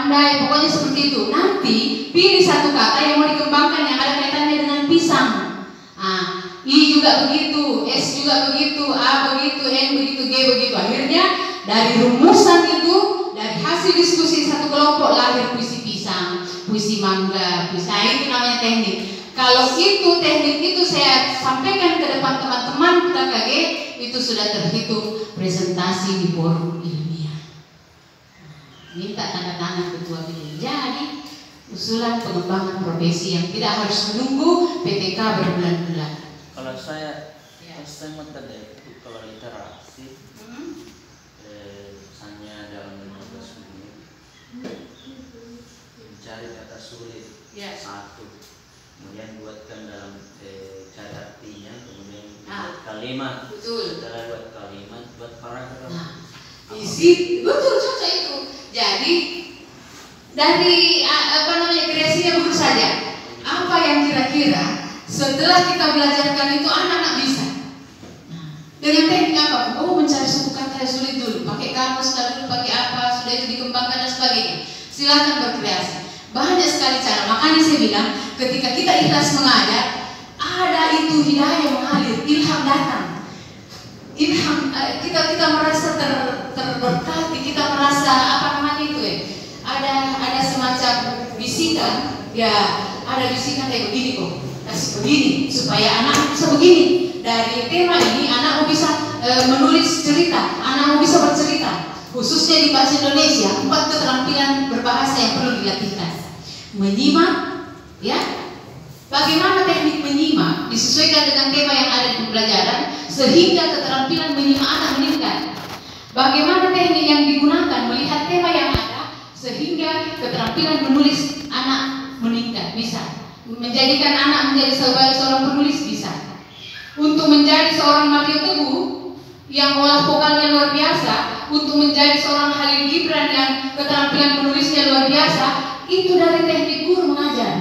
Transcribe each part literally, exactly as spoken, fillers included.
pandai, pokoknya seperti itu. Nanti pilih satu kata yang mau dikembangkan yang ada kaitannya dengan pisang. Nah, I juga begitu, S juga begitu, A begitu, N begitu, G begitu. Akhirnya dari rumusan itu, dari hasil diskusi satu kelompok lahir puisi pisang, puisi mangga, puisi. Nah, itu namanya teknik. Kalau itu teknik itu saya sampaikan ke depan teman-teman K K G, itu sudah terhitung presentasi di forum ilmiah. Minta tanda tangan ketua bidang. Jadi usulan pengembangan profesi yang tidak harus menunggu P T K berbulan-bulan. Kalau saya, ya. Saya mau tadi itu kalau literasi, hmm. eh, misalnya dalam lima belas menit mencari kata sulit, ya. Satu, kemudian buatkan dalam eh, cari artinya, kemudian buat ah. kalimat, betul. Setelah buat kalimat, buat paragraf. Nah, isi, betul cocok itu. Jadi dari apa namanya kreasinya begitu saja. Apa yang kira-kira setelah kita belajarkan itu anak-anak bisa. Nah, dengan teknik apa? Oh, mencari suku kata yang sulit dulu, pakai kamus, lalu pakai apa, sudah itu dikembangkan dan sebagainya. Silakan berkreasi. Banyak sekali cara. Makanya saya bilang, ketika kita ikhlas mengajar, ada itu hidayah mengalir, ilham datang. Ilham kita kita merasa ter, terberkati, kita merasa apa namanya itu ya? Ada ada semacam bisikan, ya ada bisikan kayak begini kok. Kasih begini supaya anak bisa begini. Dari tema ini anak bisa e, menulis cerita, anak bisa bercerita. Khususnya di bahasa Indonesia, empat keterampilan berbahasa yang perlu dilatihkan. Menyimak, ya. Bagaimana teknik menyimak disesuaikan dengan tema yang ada di pembelajaran sehingga keterampilan menyimak anak meningkat. Bagaimana teknik yang digunakan melihat tema yang ada sehingga keterampilan menulis anak meningkat, bisa. Menjadikan anak menjadi sebagai seorang penulis bisa. Untuk menjadi seorang Mario Teguh yang olah vokalnya luar biasa, untuk menjadi seorang Khalil Gibran yang keterampilan menulisnya luar biasa, itu dari teknik guru mengajar.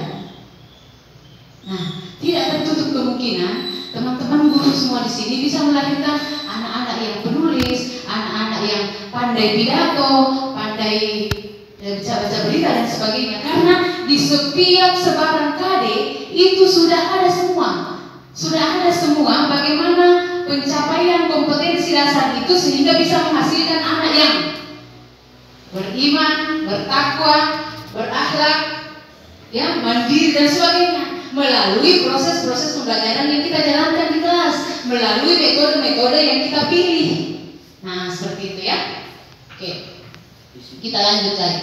Nah, tidak tertutup kemungkinan teman-teman guru semua di sini bisa melahirkan anak-anak yang penulis, anak-anak yang pandai pidato, pandai baca-baca berita dan sebagainya. Karena di setiap sebaran K D itu sudah ada semua, sudah ada semua bagaimana pencapaian kompetensi dasar itu sehingga bisa menghasilkan anak yang beriman, bertakwa, berakhlak, ya, mandiri dan sebagainya melalui proses-proses pembelajaran yang kita jalankan di kelas, melalui metode-metode yang kita pilih. Nah, seperti itu ya. Oke, kita lanjut lagi.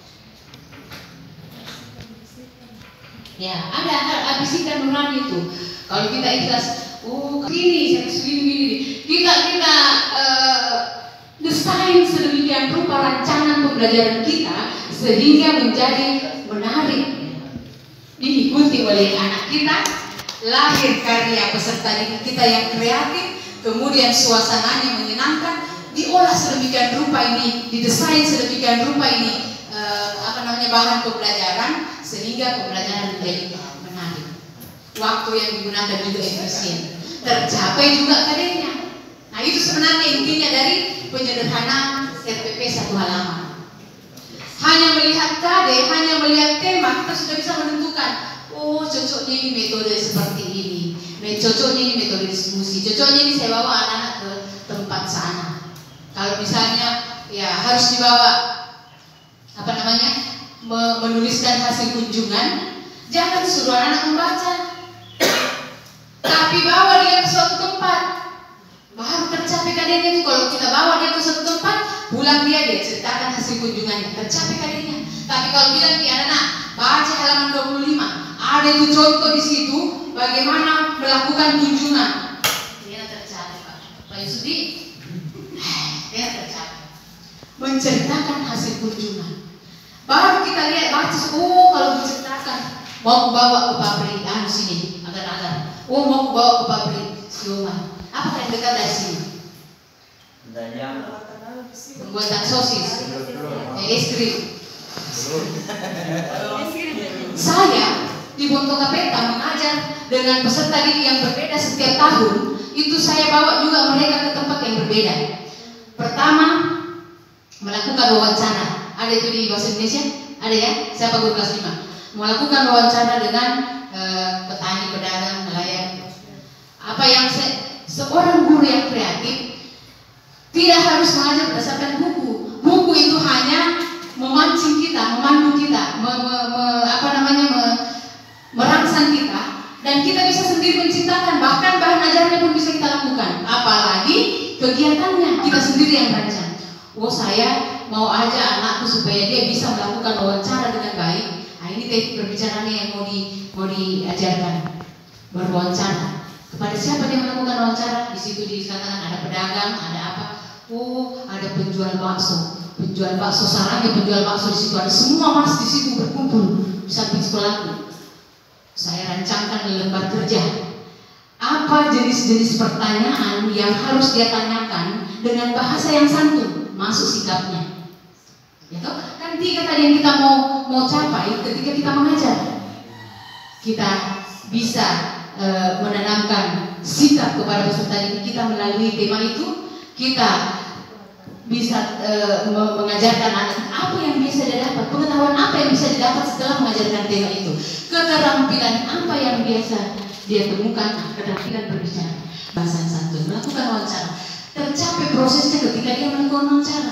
Ya, ada hal bisikan nurani itu. Kalau kita ikhlas, oh ini saya segini gini, kita kita uh, desain sedemikian rupa rancangan pembelajaran kita sehingga menjadi menarik diikuti oleh anak kita, lahir karya peserta didik kita yang kreatif, kemudian suasananya menyenangkan, diolah sedemikian rupa ini, didesain sedemikian rupa ini uh, apa namanya bahan pembelajaran sehingga pembelajaran menjadi menarik. Waktu yang digunakan juga efisien, tercapai juga K D-nya. Nah, itu sebenarnya intinya dari penyederhanaan R P P satu halaman. Hanya melihat K D, hanya melihat tema, kita sudah bisa menentukan, oh cocoknya ini metode seperti ini, cocoknya ini metode diskusi, cocoknya ini saya bawa anak-anak ke tempat sana. Kalau misalnya ya harus dibawa apa namanya menuliskan hasil kunjungan, jangan suruh anak membaca, tapi bawa dia ke suatu tempat, baru tercapai K D-nya itu. Kalau kita bawa dia ke suatu tempat, pulang dia dia ceritakan hasil kunjungannya, tercapai K D-nya. Tapi kalau bilang nih anak-anak baca halaman dua puluh lima, ada itu contoh di situ bagaimana melakukan kunjungan, dia tercapai Pak. Pak Yusudi, dia tercapai menceritakan hasil kunjungan. Baru kita lihat baca, oh kalau menceritakan mau bawa ke pabrik, anu sini agar-agar, oh mau bawa ke pabrik sioma, apa yang dekat dari sini? Pembuatan sosis, es krim. Saya di Bonto Kapeta mengajar dengan peserta didik yang berbeda setiap tahun. Itu saya bawa juga mereka ke tempat yang berbeda. Pertama, melakukan wawancara. Ada itu di bahasa Indonesia? Ada ya? Siapa guru kelas lima? Melakukan wawancara dengan uh, petani, pedagang, nelayan. Apa yang se seorang guru yang kreatif tidak harus mengajar berdasarkan buku. Buku itu hanya memancing kita, memandu kita, me, me, me, apa namanya, me, merangsang kita, dan kita bisa sendiri menciptakan. Bahkan bahan ajarnya pun bisa kita lakukan. Apalagi kegiatannya kita sendiri yang rancang. Oh, saya mau aja anakku supaya dia bisa melakukan wawancara dengan baik. Nah, ini teknik berbicaranya yang mau di mau diajarkan. Berwawancara. Kepada siapa dia melakukan wawancara? Di situ dikatakan ada pedagang, ada apa? Oh, ada penjual bakso. Penjual bakso, sarangnya penjual bakso di situ, ada semua mas di situ berkumpul di samping sekolahku. Saya rancangkan lembar kerja. Apa jenis-jenis pertanyaan yang harus dia tanyakan dengan bahasa yang santun, masuk sikapnya. Ya toh? Kan tiga tadi yang kita mau mau capai ketika kita mengajar. Kita bisa e, menanamkan sikap kepada peserta didik kita melalui tema itu. Kita bisa e, mengajarkan anak apa yang bisa dia dapat, pengetahuan apa yang bisa didapat setelah mengajarkan tema itu, keterampilan apa yang biasa dia temukan, keterampilan berbicara, bahasa santun, melakukan wawancara. Tercapai prosesnya ketika dia melakukan wawancara,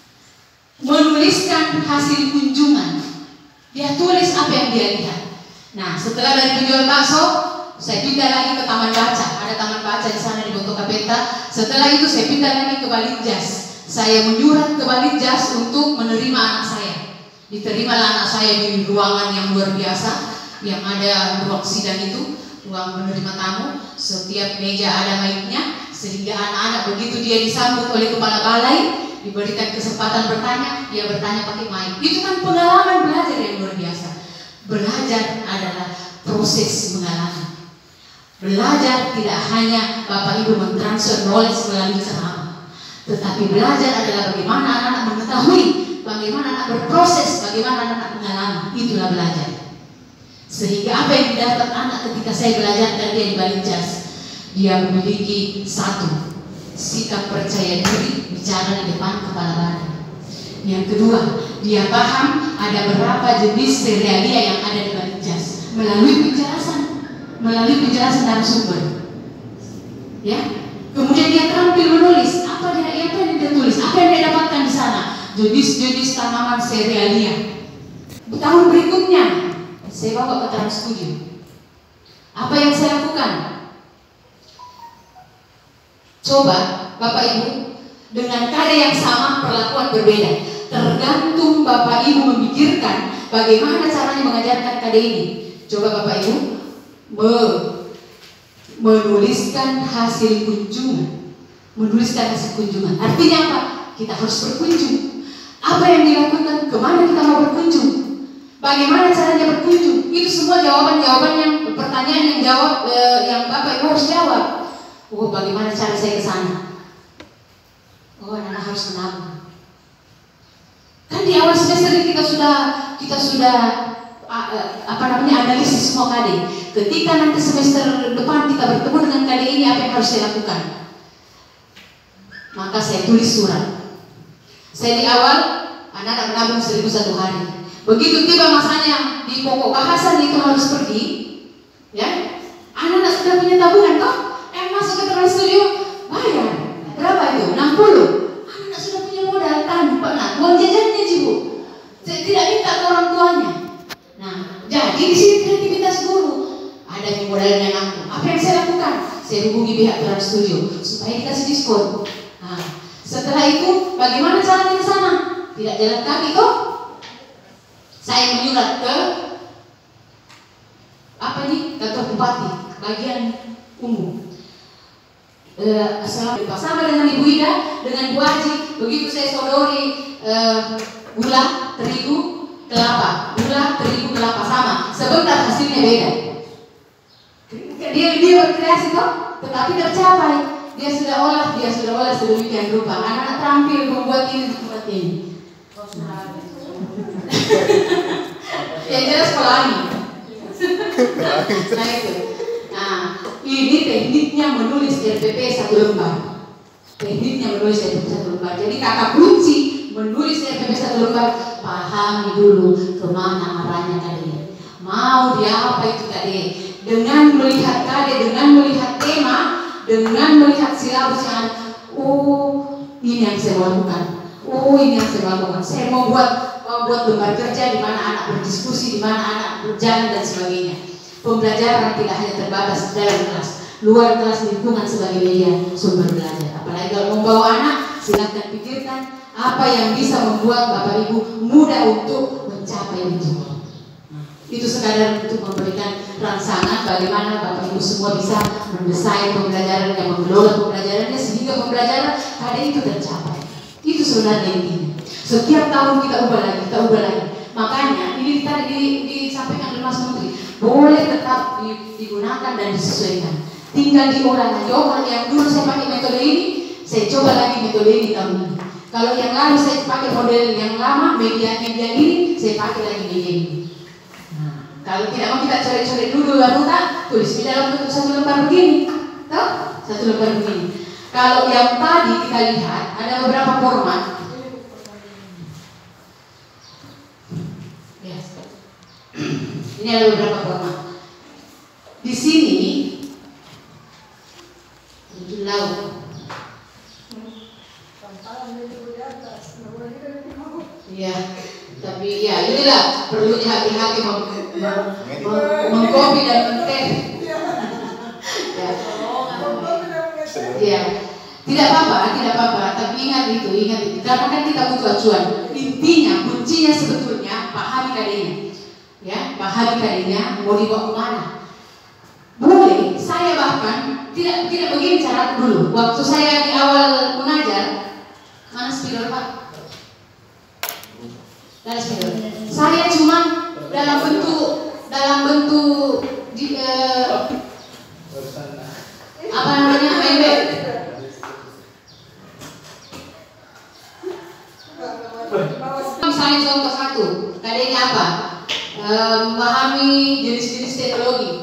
menuliskan hasil kunjungan, dia tulis apa yang dia lihat. Nah, setelah dari penjual bakso, saya pindah lagi ke taman baca, ada taman baca di sana di Boto Kapenta. Setelah itu saya pindah lagi ke Balitjas. Saya menyurat ke Balitjas untuk menerima anak saya. Diterimalah anak saya di ruangan yang luar biasa, yang ada ruang sidang itu, ruang menerima tamu. Setiap meja ada mic-nya, sehingga anak-anak begitu dia disambut oleh kepala balai, diberikan kesempatan bertanya, dia bertanya pakai mic. Itu kan pengalaman belajar yang luar biasa. Belajar adalah proses mengalami. Belajar tidak hanya Bapak Ibu mentransfer knowledge melalui ceramah, tetapi belajar adalah bagaimana anak-anak mengetahui, bagaimana anak berproses, bagaimana anak mengalami. Itulah belajar. Sehingga apa yang didapat anak ketika saya belajar dan dia di Balitjas, dia memiliki satu, sikap percaya diri bicara di depan kepala badan. Yang kedua, dia paham ada berapa jenis realia yang ada di Balitjas melalui penjelasan, melalui penjelasan narasumber. Ya, kemudian dia terampil menulis apa dia, apa yang dia tulis, apa yang dia dapatkan di sana, jenis-jenis tanaman serealia. Tahun berikutnya saya bawa ke Trans Studio. Apa yang saya lakukan? Coba Bapak Ibu dengan karya yang sama, perlakuan berbeda. Tergantung Bapak Ibu memikirkan bagaimana caranya mengajarkan K D ini. Coba Bapak Ibu me menuliskan hasil kunjungan. Menuliskan hasil kunjungan. Artinya apa? Kita harus berkunjung. Apa yang dilakukan? Kemana kita mau berkunjung? Bagaimana caranya berkunjung? Itu semua jawaban-jawaban yang pertanyaan yang jawab eh, yang Bapak Ibu harus jawab. Oh, bagaimana cara saya ke sana? Oh, anak harus menabung. Kan di awal semester ini kita sudah kita sudah apa namanya analisis semua K D. Ketika nanti semester depan kita bertemu dengan K D ini, apa yang harus saya lakukan? Maka saya tulis surat. Saya di awal anak-anak menabung seribu satu hari. Begitu tiba masanya di pokok bahasan itu harus pergi, ya anak-anak sudah punya tabungan toh? Eh masuk ke Trans Studio bayar berapa itu? enam puluh. Anak-anak sudah punya modal tanpa nah uang jajannya cibu. Tidak minta ke orang tuanya. Nah, jadi di sini kreativitas guru. Ada yang modalnya nanggung. Apa yang saya lakukan? Saya hubungi pihak Trans Studio supaya dikasih diskon. Nah, setelah itu bagaimana caranya ke sana? Tidak jalan kaki toh? Saya menyurat ke apa nih? Kantor Bupati bagian umum. Uh, sama dengan Ibu Ida, dengan Bu Haji, begitu saya sodori uh, gula, terigu, kelapa, gula, terigu, kelapa sama. Sebentar hasilnya beda. Dia dia berkreasi toh, tetapi tercapai. Dia sudah olah, dia sudah olah sedemikian rupa. Anak-anak terampil membuat ini, membuat ini. Yang jelas pelangi. Nah itu. Nah, ini tekniknya menulis R P P satu lembar. Tekniknya menulis R P P satu lembar. Jadi kata kunci menulis R P P satu lembar, pahami dulu kemana arahnya kalian. Mau dia apa itu tadi? Dengan melihat kade, dengan melihat tema, dengan melihat silabus yang ada. Oh, ini yang saya lakukan. Oh, ini yang saya lakukan. Saya mau buat mau buat lembar kerja di mana anak berdiskusi, di mana anak berjalan dan sebagainya. Pembelajaran tidak hanya terbatas dalam kelas, luar kelas lingkungan sebagai media sumber belajar. Apalagi kalau membawa anak, silakan pikirkan apa yang bisa membuat Bapak Ibu mudah untuk mencapai itu. Itu sekadar untuk memberikan rangsangan bagaimana Bapak Ibu semua bisa mendesain pembelajaran dan mengelola pembelajarannya sehingga pembelajaran hari itu tercapai. Itu sebenarnya intinya. Setiap tahun kita ubah lagi, kita ubah lagi. Makanya ini tadi di, disampaikan oleh Mas Menteri, boleh tetap digunakan dan disesuaikan. Tinggal diolah lagi. Oh, kalau yang dulu saya pakai metode ini, saya coba lagi metode ini tahun ini. Kalau yang lalu saya pakai model yang lama, media-media ini, saya pakai lagi media ini. Kalau tidak mau kita coret-coret dulu lalu tak tulis di dalam bentuk satu lembar begini, tahu? Satu lembar begini. Kalau yang tadi kita lihat ada beberapa format. Yes. Ini ada beberapa format. Di sini laut. Iya, tapi ya inilah perlunya hati-hati mengkopi dan men-tag. Ya. Ya. Tidak apa-apa, tidak apa-apa, tapi ingat itu, ingat itu. Karena kan kita butuh acuan. Intinya, kuncinya sebetulnya pahami kadenya. Ya, pahami kadenya mau dibawa kemana. Boleh, saya bahkan tidak tidak begini cara dulu. Waktu saya di awal mengajar, mana spidol Pak? Dari spidol. Saya cuma dalam bentuk dalam bentuk di, uh, apa namanya member. Misalnya contoh satu, kadenya apa? Uh, memahami jenis-jenis teknologi.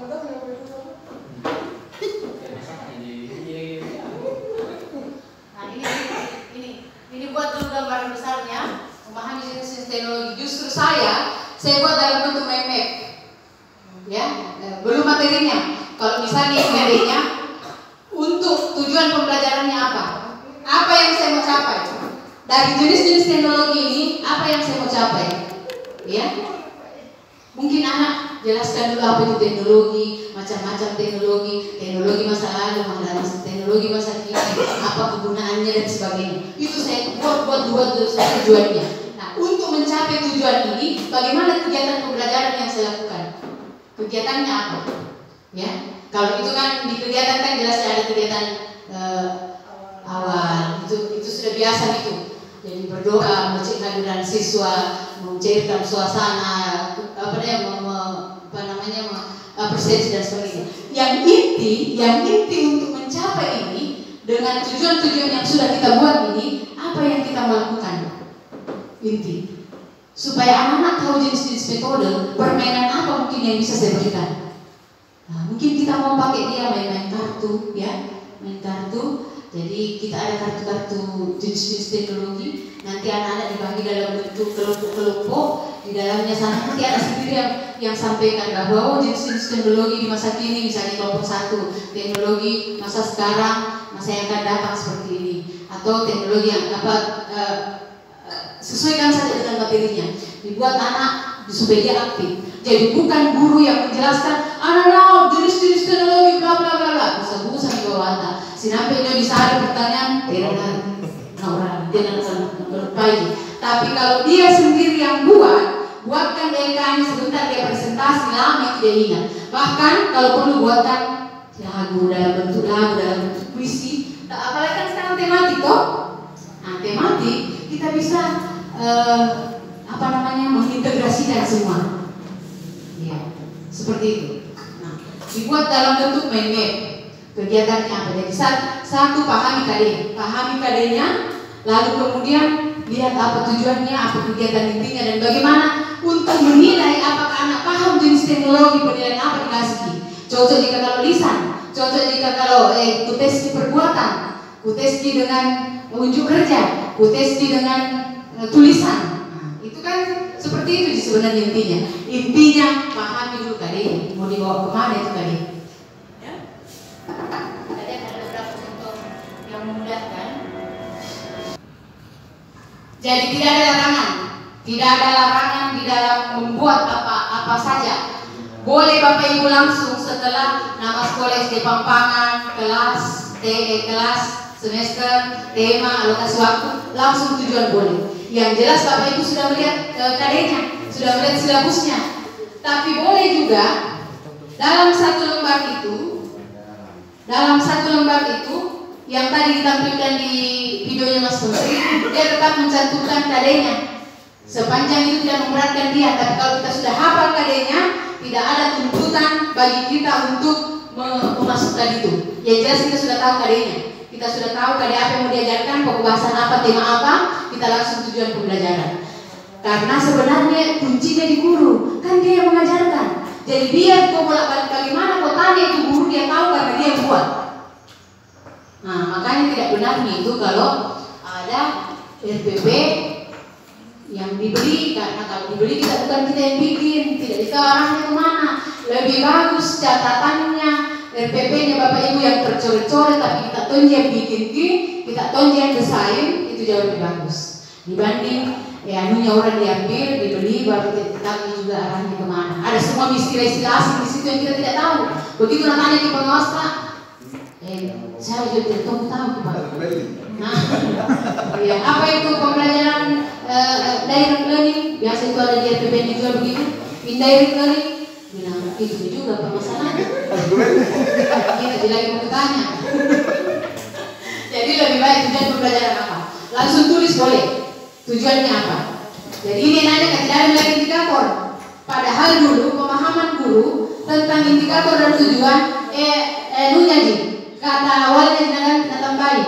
Nah ini ini ini buat dulu gambaran besarnya, memahami jenis-jenis teknologi. Justru saya saya buat dalam bentuk map, ya, belum materinya. Kalau misalnya materinya untuk tujuan pembelajarannya apa? Apa yang saya mau capai? Dari jenis-jenis teknologi ini, apa yang saya mau capai? Ya, mungkin anak jelaskan dulu apa itu teknologi, macam-macam teknologi, teknologi masa lalu, teknologi masa kini, apa kegunaannya dan sebagainya. Itu saya buat-buat buat tujuannya. Nah, untuk mencapai tujuan ini, bagaimana kegiatan pembelajaran yang saya lakukan? Kegiatannya apa? Ya, kalau itu kan di kegiatan kan jelas ada kegiatan uh, awal, itu itu sudah biasa itu. Jadi berdoa, mencairkan siswa, mencairkan suasana, apa namanya, apa namanya, persepsi dan sebagainya. Yang inti, yang inti untuk mencapai ini dengan tujuan-tujuan yang sudah kita buat ini, apa yang kita melakukan? Inti supaya anak-anak tahu jenis-jenis metode permainan apa mungkin yang bisa saya berikan. Nah, mungkin kita mau pakai dia main-main kartu, ya, main kartu. Jadi kita ada kartu-kartu jenis-jenis teknologi. Nanti anak-anak dibagi dalam bentuk kelompok-kelompok. Di dalamnya sana nanti ada sendiri yang yang sampaikan bahwa oh, jenis-jenis teknologi di masa kini, misalnya kelompok satu, teknologi masa sekarang, masa yang akan datang seperti ini, atau teknologi yang apa. Uh, sesuaikan saja dengan materinya, dibuat anak supaya dia aktif. Jadi bukan guru yang menjelaskan anak-anak jenis-jenis teknologi bla bla bla bla, busa-busa di bawah atas. Sinampai dia bisa ada pertanyaan, tidak orang tidak berbaik. Tapi kalau dia sendiri yang buat, buatkan D K-nya sebentar dia presentasi lama tidak ingat. Bahkan kalau perlu buatkan lagu dalam bentuk lagu dalam bentuk puisi. Apalagi kan sekarang tematik toh. Nah, tematik kita bisa uh, apa namanya mengintegrasikan semua, ya, seperti itu. Nah, dibuat dalam bentuk main map. Kegiatannya apa? Jadi satu pahami K D, pahami K D-nya, lalu kemudian lihat apa tujuannya, apa kegiatan intinya, dan bagaimana untuk menilai apakah anak paham jenis teknologi, penilaian apa dikasih. Cocok jika kalau lisan, cocok jika kalau eh, kuteski perbuatan, kuteski dengan unjuk kerja, Kutesti dengan uh, tulisan. Nah, itu kan seperti itu sebenarnya intinya. Intinya pahami dulu tadi mau dibawa kemana itu tadi. Ya. Tadi ada beberapa contoh yang memudahkan. Jadi tidak ada larangan, tidak ada larangan di dalam membuat apa-apa saja. Boleh Bapak Ibu langsung setelah nama sekolah S D Pampangan, kelas, T E kelas, semester, tema, alokasi waktu, langsung tujuan boleh. Yang jelas Bapak Ibu sudah melihat e, K D-nya, sudah melihat silabusnya. Tapi boleh juga dalam satu lembar itu, dalam satu lembar itu yang tadi ditampilkan di videonya Mas Menteri, dia tetap mencantumkan K D-nya. Sepanjang itu tidak memberatkan dia, tapi kalau kita sudah hafal K D-nya, tidak ada tuntutan bagi kita untuk memasukkan itu. Yang jelas kita sudah tahu K D-nya, kita sudah tahu K D apa yang mau diajarkan, pembahasan apa, tema apa, kita langsung tujuan pembelajaran. Karena sebenarnya kuncinya di guru, kan dia yang mengajarkan. Jadi biar kau bolak-balik bagaimana kau tanya itu guru, dia tahu karena dia yang buat. Nah, makanya tidak benarnya itu kalau ada R P P yang dibeli, karena kalau dibeli kita bukan kita yang bikin, tidak ditahu arahnya kemana. Lebih bagus catatannya R P P-nya Bapak Ibu yang tercoret-coret, tapi kita tonji yang bikin, kita tonji yang desain, itu jauh lebih bagus dibanding ya anunya orang diambil, dibeli, baru kita tahu juga arahnya kemana. Ada semua istilah-istilah asing di situ yang kita tidak tahu. Begitu namanya di pengawas Pak, eh saya juga tidak tahu tahu Pak. Nah, ya apa itu pembelajaran uh, direct learning? Biasa itu ada di R P P yang jual begitu. Indirect learning, bilang itu juga permasalahannya. Kita jadi lagi mau bertanya. Jadi lebih baik tujuan pembelajaran apa? Langsung tulis boleh. Tujuannya apa? Jadi ini nanya kan tidak ada lagi indikator. Padahal dulu pemahaman guru tentang indikator dan tujuan eh eh nunya ji kata awalnya jangan tambahin.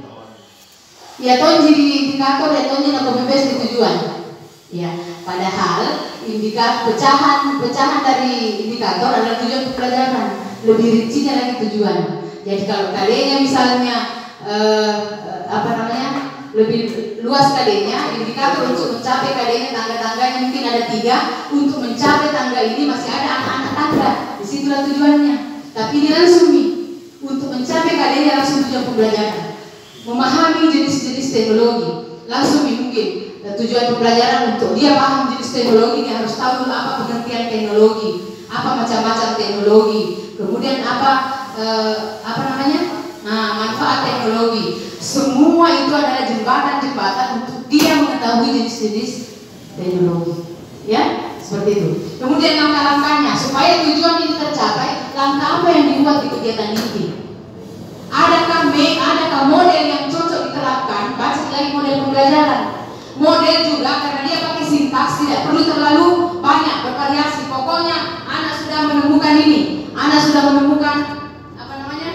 Ya tonji di indikator ya tonji nak bebas di tujuan. Ya, padahal indikator pecahan pecahan dari indikator adalah tujuan pembelajaran. Lebih rincinya lagi tujuan. Jadi kalau kalian misalnya eh, apa namanya lebih luas K D-nya, indikator untuk mencapai K D-nya tangga-tangganya mungkin ada tiga. Untuk mencapai tangga ini masih ada anak-anak tangga. Disitulah tujuannya. Tapi ini langsung nih untuk mencapai K D-nya langsung tujuan pembelajaran. Memahami jenis-jenis teknologi langsung nih mungkin tujuan pembelajaran untuk dia paham jenis teknologi, dia harus tahu dulu apa pengertian teknologi, apa macam-macam teknologi, kemudian apa eh, apa namanya nah manfaat teknologi. Semua itu adalah jembatan-jembatan untuk dia mengetahui jenis-jenis teknologi, ya seperti itu. Kemudian langkah-langkahnya supaya tujuan ini tercapai, langkah apa yang dibuat di kegiatan ini? Adakah me, adakah model yang cocok diterapkan? Baca lagi model pembelajaran. Model juga karena dia pakai sintaks, tidak perlu terlalu banyak bervariasi. Pokoknya anak sudah menemukan ini, anak sudah menemukan apa namanya?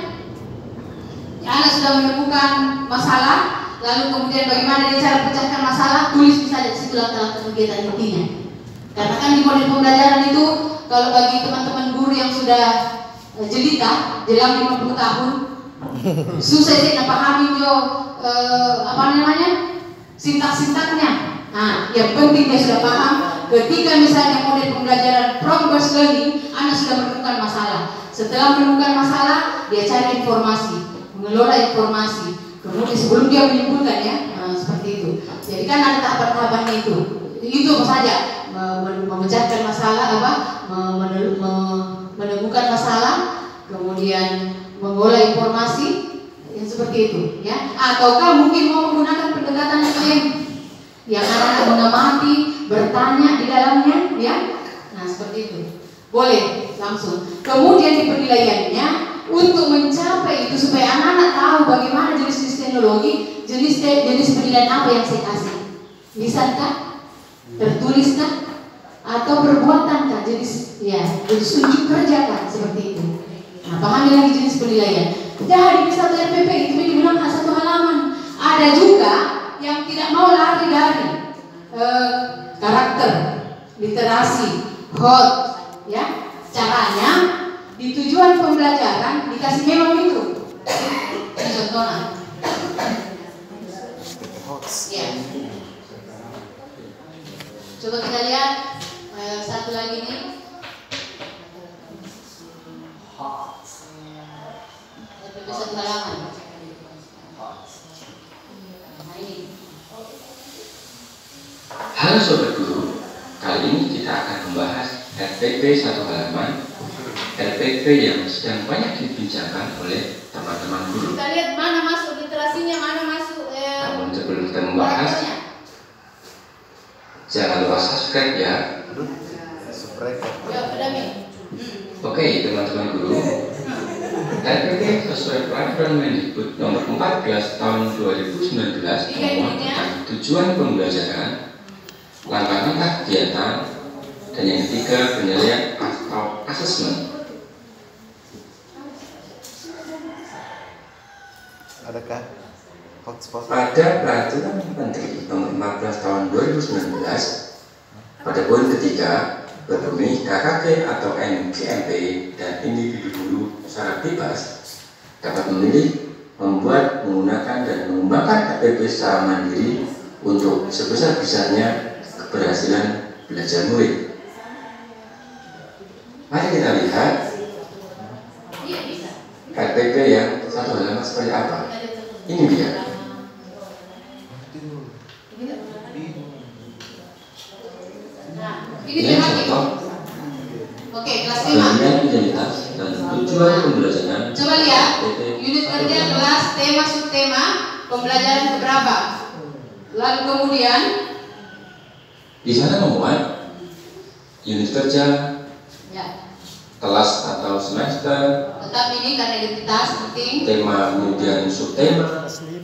Ya, anak sudah menemukan masalah, lalu kemudian bagaimana dia cara pecahkan masalah, tulis saja di situ langkah-langkah kegiatan intinya. Karena kan di model pembelajaran itu kalau bagi teman-teman guru yang sudah jelita jelang lima puluh tahun susah sih nak pahami jo eh, apa namanya sintak-sintaknya. Nah, yang penting dia sudah paham. Ketika misalnya model pembelajaran progress learning, anak sudah menemukan masalah. Setelah menemukan masalah, dia cari informasi, mengelola informasi. Kemudian sebelum dia menyimpulkan ya, nah, seperti itu. Jadi kan ada tahapan-tahapannya itu. Itu saja memecahkan masalah apa, menemukan masalah, kemudian mengolah informasi yang seperti itu, ya. Ataukah mungkin mau menggunakan pendekatan yang lain, yang anak mengamati, bertanya di dalamnya, ya. Nah seperti itu, boleh langsung. Kemudian di penilaiannya untuk mencapai itu supaya anak-anak tahu bagaimana jenis-jenis teknologi, jenis jenis penilaian apa yang saya kasih, lisankah, tertuliskah, atau perbuatankah, jenis ya, jenis unjuk kerja kan, seperti itu. Nah, pahami lagi jenis penilaian. Jadi di satu R P P itu dibilang satu halaman. Ada juga yang tidak mau lari dari eh, karakter, literasi, hot, ya. Caranya di tujuan pembelajaran dikasih memang itu. Ini contohnya. Ya. Coba kita lihat eh, satu lagi nih. F P P satu halaman. Nah ini. Halo Sobat Guru, kali ini kita akan membahas R P P satu halaman, R P P yang sedang banyak dibincangkan oleh teman-teman guru. Kita lihat mana masuk literasinya, mana masuk eh, Namun sebelum kita membahas, karakternya. jangan lupa subscribe ya. Ya, Dami. Hmm. Oke teman-teman guru, R P P sesuai peraturan Mendikbud nomor empat belas tahun dua ribu sembilan belas memuat tentang tujuan pembelajaran, langkah-langkah kegiatan, dan yang ketiga penilaian atau asesmen. Adakah hotspot? Pada peraturan Menteri nomor empat belas tahun dua ribu sembilan belas pada poin ketiga berbunyi K K P atau N G M P dan individu guru secara bebas dapat memilih, membuat, menggunakan dan mengembangkan R P P secara mandiri untuk sebesar-besarnya keberhasilan belajar murid. Mari kita lihat Iya bisa. R P P yang satu halaman seperti apa. Ini dia. Nah, ini Ini lagi. contoh Oke, kelas lima. bagian identitas dan tujuan pembelajaran. Coba lihat R P P unit satu kerja halaman. kelas tema subtema pembelajaran keberapa. Lalu kemudian Di sana memuat unit kerja, ya, kelas atau semester, tetap ini karena identitas penting. tema kemudian subtema,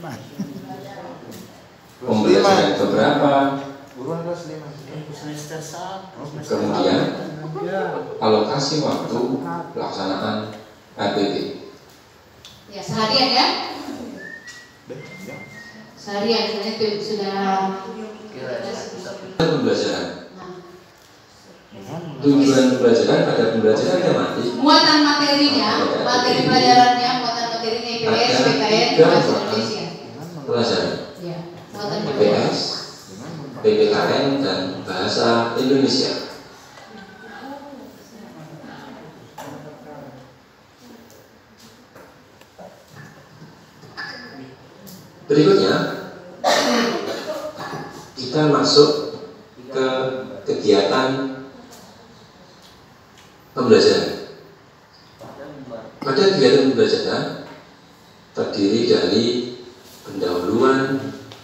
pembelajaran keberapa, Buruan kelas lima. Semester satu. kemudian alokasi waktu pelaksanaan R P P. Ya, seharian ya. Deh, ya. Seharian sebenarnya itu sudah Pembelajaran. nah, Tujuan pembelajaran pada pembelajaran tematik muatan materinya, materi pelajarannya, muatan materinya I P S, P K N, Bahasa Indonesia. pelajaran Ya, muatan I P materinya. S, P P K N dan Bahasa Indonesia. Berikutnya kita masuk ke kegiatan pembelajaran. Pada kegiatan pembelajaran terdiri dari pendahuluan,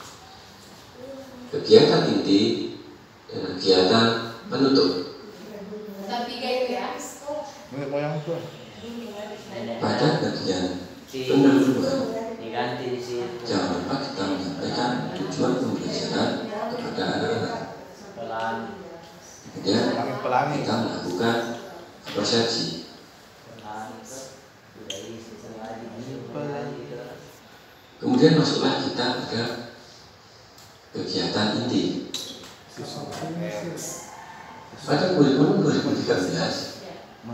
kegiatan inti, dan kegiatan penutup. Tetap tiga itu ya. Ini moyang tuh. Pada bagian pendahuluan, Diganti di situ. jangan lupa kita menyampaikan tujuan pembelajaran kepada anak-anak. Pelan. Kemudian Pelangi-pelangi. kita melakukan persepsi. Pelan. Udah isi lagi. Kemudian masuklah kita pada kegiatan inti. Pada kurikulum dua ribu tiga belas,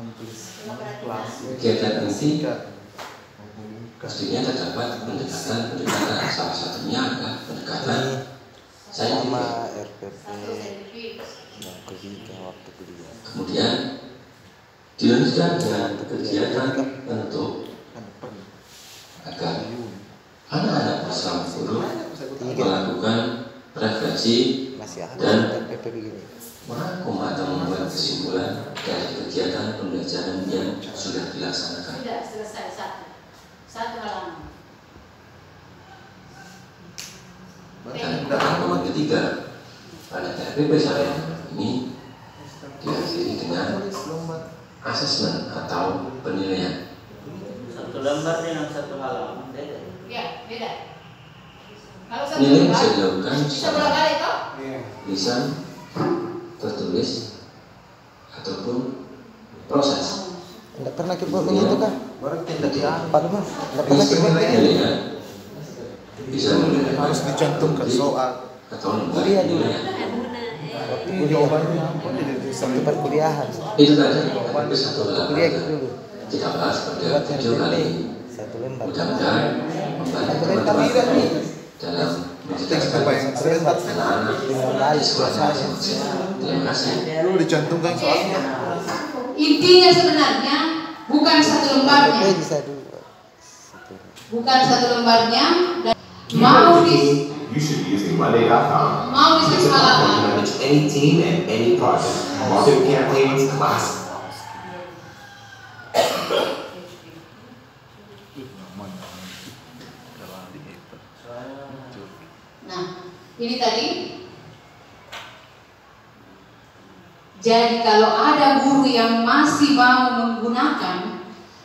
kegiatan inti pastinya terdapat pendekatan-pendekatan. Salah satunya adalah pendekatan saintifik. Sama R P P Satu saintifik. yang ketiga waktu kuliah. Kemudian dilanjutkan dengan kegiatan penutup agar anak-anak bersama guru melakukan refleksi Masih ada dan R P P begini. merangkum atau membuat kesimpulan dari kegiatan pembelajaran yang sudah dilaksanakan. Sudah selesai satu. Satu halaman. Dan rangkuman ketiga pada R P P saya ini diakhiri dengan asesmen atau penilaian. Satu lembar dengan satu halaman beda. Ya, beda. Kalau satu Penilaian lembar, bisa dilakukan bisa secara bolak-balik toh? lisan, tertulis, ataupun proses. Tidak pernah kita buat begitu kan? Baru tindak yang Pak Demang, tidak pernah kita buat begitu. Penilaian bisa menilai harus dicantumkan soal. atau lembar Kuliah dulu. penilaian. Waktu Ini kuliah, jawabannya apa? Jadi waktu perkuliahan, Itu tadi ada satu kuliah halaman dulu. kita bahas pada Buat yang video kali penting ini. satu lembar. Mudah-mudahan membantu Satu lembar teman-teman tidak nih. dalam Anak-anak terima kasih. Lu dicantumkan soalnya. Intinya sebenarnya bukan satu lembarnya, bisa dulu. bukan satu lembarnya, dan mau di You should be using Monday dot com. mau di satu halaman. Manage any team and any project. Marketing campaigns, class. Nah, ini tadi. Jadi kalau ada guru yang masih mau menggunakan,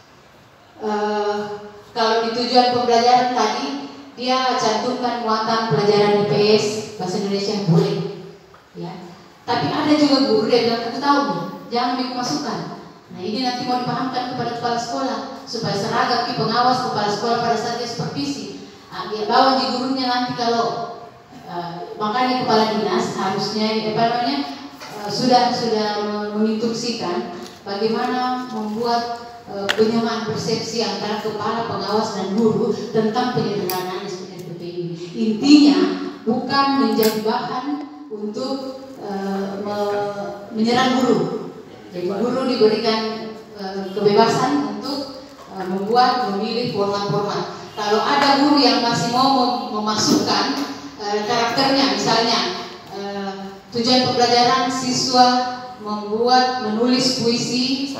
uh, kalau di tujuan pembelajaran tadi dia cantumkan muatan pelajaran I P S bahasa Indonesia boleh, ya. Tapi ada juga guru yang bilang aku tahu, jangan aku masukkan. Nah ini nanti mau dipahamkan kepada kepala sekolah supaya seragam di pengawas kepala sekolah pada saat dia supervisi. Nah, dia bawa di gurunya nanti kalau uh, makanya kepala dinas harusnya apa namanya uh, sudah sudah menginstruksikan bagaimana membuat uh, penyamaan persepsi antara kepala pengawas dan guru tentang penyederhanaan S P P I. Intinya bukan menjadi bahan untuk uh, me menyerang guru. Jadi guru diberikan uh, kebebasan untuk uh, membuat memilih format-format. Kalau ada guru yang masih mau mem memasukkan uh, karakternya, misalnya uh, tujuan pembelajaran siswa membuat menulis puisi,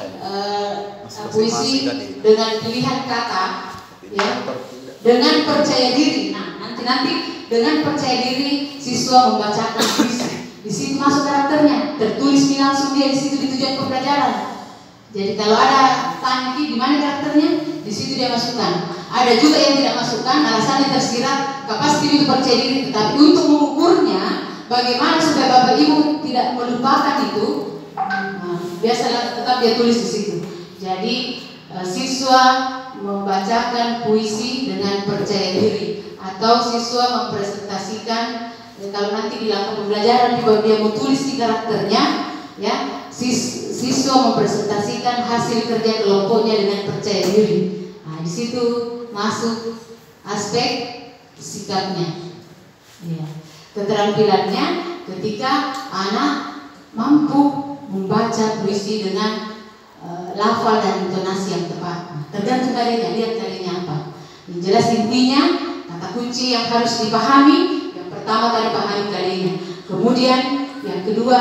uh, puisi dengan pilihan kata, ya, dengan percaya diri. Nah nanti nanti dengan percaya diri siswa membacakan puisi. Di situ masuk karakternya, tertulis langsung dia di situ di tujuan pembelajaran. Jadi kalau ada tangki di mana karakternya, di situ dia masukkan. Ada juga yang tidak masukkan, alasannya tersirat, kapasitas itu percaya diri. Tetapi untuk mengukurnya, bagaimana supaya bapak ibu tidak melupakan itu, nah, biasalah tetap dia tulis di situ. Jadi siswa membacakan puisi dengan percaya diri, atau siswa mempresentasikan. Kalau nanti di langkah pembelajaran dia mau tulis di karakternya, ya, sis, siswa mempresentasikan hasil kerja kelompoknya dengan percaya diri. Nah, di situ masuk aspek sikapnya, ya. Keterampilannya ketika anak mampu membaca puisi dengan uh, lafal dan intonasi yang tepat. Nah, tergantung kalinya, lihat kalinya apa. Yang jelas intinya kata kunci yang harus dipahami. Pertama tadi pahami kalinya, kemudian yang kedua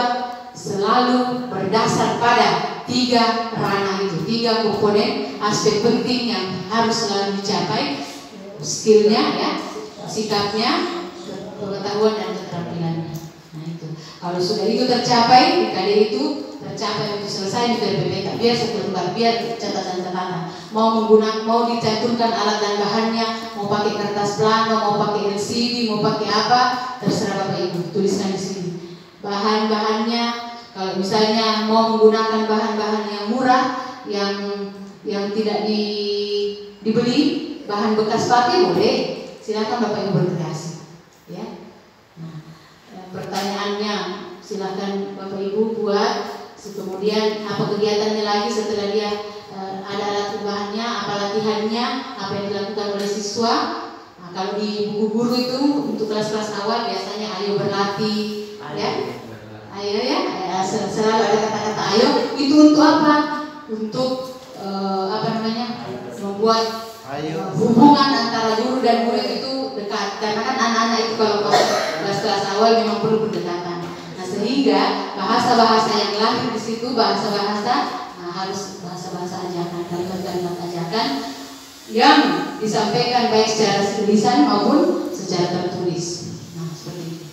selalu berdasar pada tiga ranah itu, tiga komponen aspek penting yang harus selalu dicapai, skillnya, ya, sikapnya, pengetahuan dan keterampilannya. Nah itu, kalau sudah itu tercapai, kali itu tercapai untuk selesai di P P P, biar satu lembar, biar catatan-catatan. Mau menggunakan, mau dicantumkan alat dan bahannya, mau pakai kertas plano, mau pakai L C D, mau pakai apa, terserah bapak ibu, tuliskan di sini. Bahan-bahannya, kalau misalnya mau menggunakan bahan-bahan yang murah, yang yang tidak di, dibeli, bahan bekas pakai boleh, silakan bapak ibu berkreasi, ya. Nah, pertanyaannya silakan bapak ibu buat. Kemudian apa kegiatannya lagi setelah dia uh, ada alat bahannya, apa latihannya, apa yang dilakukan oleh siswa. Nah, kalau di buku guru itu untuk kelas-kelas awal biasanya ayo berlatih, ya, ayo ya, ya selalu ada kata-kata ayo. Itu untuk apa? Untuk uh, apa namanya? Membuat uh, hubungan antara guru dan murid itu dekat. Karena kan anak-anak itu kalau masuk kelas-kelas awal memang perlu berdekatan. Sehingga bahasa-bahasa yang lahir di situ bahasa-bahasa, nah, harus bahasa-bahasa ajakan, kalimat-kalimat ajakan yang disampaikan baik secara tulisan maupun secara tertulis. Nah, seperti itu.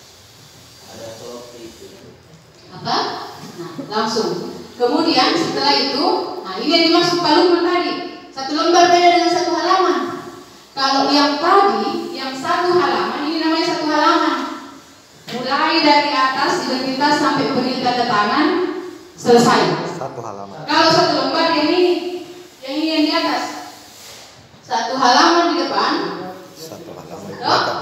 Ada seperti itu. Apa? Nah, langsung. Kemudian setelah itu, nah ini yang dimaksud palungan tadi. Satu lembar beda dengan satu halaman. Kalau yang tadi, yang satu halaman, ini namanya satu halaman. Mulai dari atas identitas sampai beri tanda tangan selesai. Satu halaman. Kalau satu lembar yang ini, yang ini yang di atas. Satu halaman di depan. Satu halaman di Oh. belakang.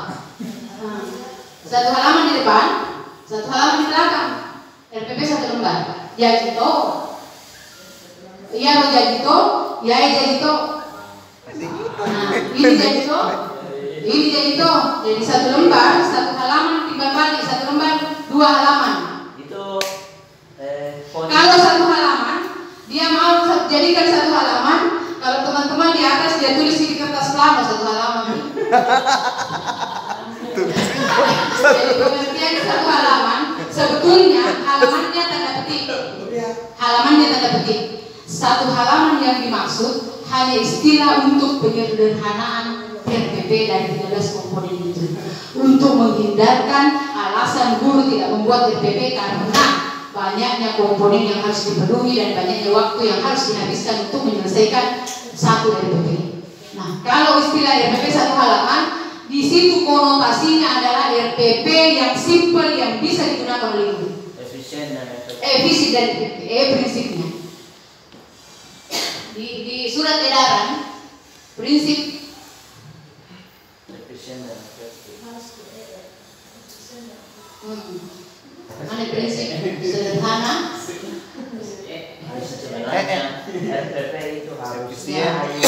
Satu halaman di depan, satu halaman di belakang. R P P satu lembar. Jajito. Iya jajito, ya jajito. Nah, ini jajito. Ini jadi toh, jadi satu lembar, satu halaman timbal balik, satu lembar dua halaman. Itu eh, font- Kalau satu halaman, dia mau jadikan satu halaman. Kalau teman-teman di atas dia tulis di kertas plano satu halaman. Jadi pengertian satu halaman, sebetulnya halamannya tanda petik. Halamannya tanda petik. Satu halaman yang dimaksud hanya istilah untuk penyederhanaan R P P dari tiga belas komponen itu, untuk menghindarkan alasan guru tidak membuat R P P karena banyaknya komponen yang harus dipenuhi dan banyaknya waktu yang harus dihabiskan untuk menyelesaikan satu R P P. Nah, kalau istilah R P P satu halaman, di situ konotasinya adalah R P P yang simple yang bisa digunakan oleh guru. efisien dan efektif. Efisien dan eh, prinsipnya. Di, di surat edaran prinsip Efisien dan efektif. hmm, mana prinsip sederhana. Sebenarnya R P P itu harusnya ayu.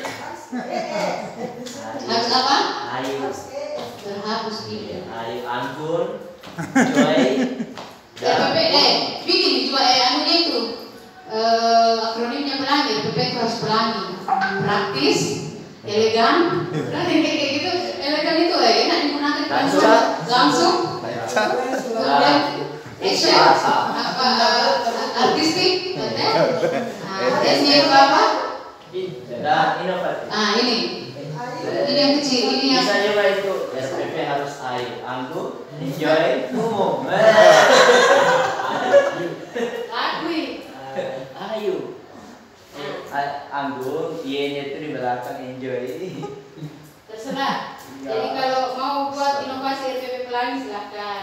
Harus apa? Ayu. Berhapus ini. Ayu anggur, joy. R P P eh bikin juga eh anunya itu eh, akronimnya pelangi. R P P itu harus pelangi, praktis, elegan. Kan kayak gitu, elegan itu eh enak digunakan Langsung. langsung. Kemudian action apa eh, artistik, betul? Nah, ini apa? Dan inovatif. Ah ini, ini yang kecil, ini yang Bisa juga itu R P P harus ayu, anggur, enjoy, umum. lagu. Ayu. A- Anggur, Y-nya itu di belakang enjoy. Terserah. Jadi kalau mau buat inovasi R P P pelangi silahkan.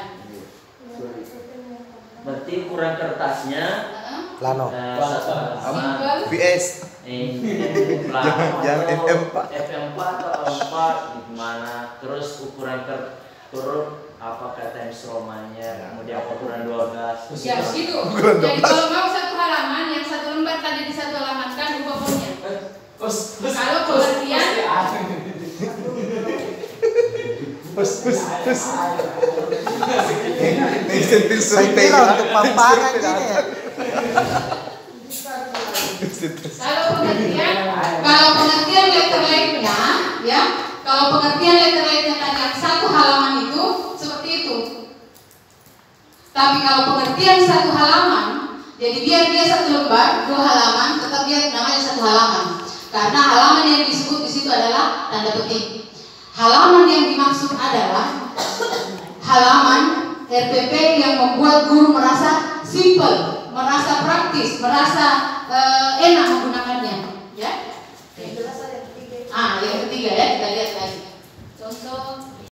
Berarti kurang kertasnya. Heeh. Plano. eh, satu sama Simple. V S. Jangan Jangan F M empat. F M empat atau empat gimana? Terus ukuran ker huruf apakah times Romanya, kemudian ukuran dua belas. Ya gitu. Jadi kalau mau satu halaman, yang satu lembar tadi di satu halaman kan ubah fontnya. Kalau pengertian, Pus pus pus. Insentif Saya kira untuk pamparan ini ya. kalau pengertian, kalau pengertian letter lainnya, ya, kalau pengertian letter lainnya tadi yang satu halaman itu seperti itu. Tapi kalau pengertian satu halaman, jadi biar dia satu lembar, dua halaman, tetap dia namanya satu halaman. Karena halaman yang disebut di situ adalah tanda petik. Halaman yang dimaksud adalah halaman R P P yang membuat guru merasa simple, merasa praktis, merasa uh, enak menggunakannya. Ya. Ah, yang ketiga ya, kita lihat lagi. Contoh